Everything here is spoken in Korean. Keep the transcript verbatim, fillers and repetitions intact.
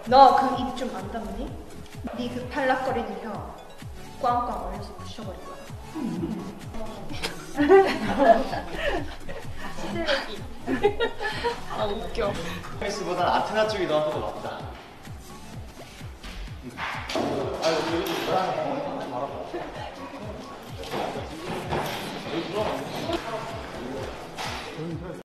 너 그 입 좀 안 닦니? 네 그 팔락거리는 혀 꽝꽝 얼려서 부셔버릴 거야. 시들기. 아 웃겨. 페이스보단 아테나 쪽이 너한테 더 낫다. 아유, 이거 좀